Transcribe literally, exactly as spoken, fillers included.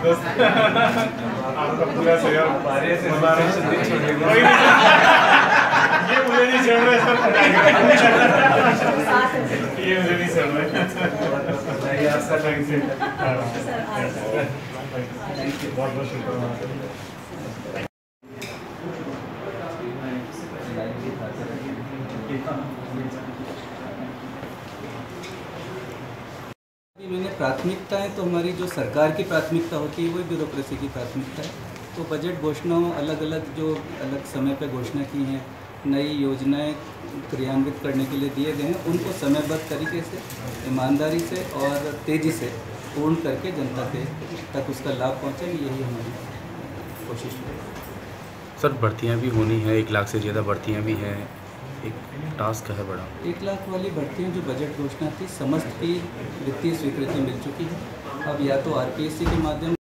आपका पूरा सहयोग ये मुझे नहीं छोड़ रहे सर, ये मुझे नहीं छोड़ रहे आपका थैंक यू बहुत बहुत शुक्रिया। मैंने प्राथमिकताएं तो हमारी जो सरकार की प्राथमिकता होती है वही ब्यूरोक्रेसी की प्राथमिकता है। तो बजट घोषणाओं अलग अलग जो अलग समय पर घोषणा की हैं, नई योजनाएं क्रियान्वित करने के लिए दिए गए हैं, उनको समयबद्ध तरीके से, ईमानदारी से और तेज़ी से पूर्ण करके जनता के तक उसका लाभ पहुँचे, यही हमारी कोशिश है। सर भर्तियां भी होनी है, एक लाख से ज़्यादा भर्तियां भी हैं, एक टास्क है बड़ा। एक लाख वाली भर्तियां जो बजट घोषणा थी समस्त की वित्तीय स्वीकृति मिल चुकी है। अब या तो आरपीएससी के माध्यम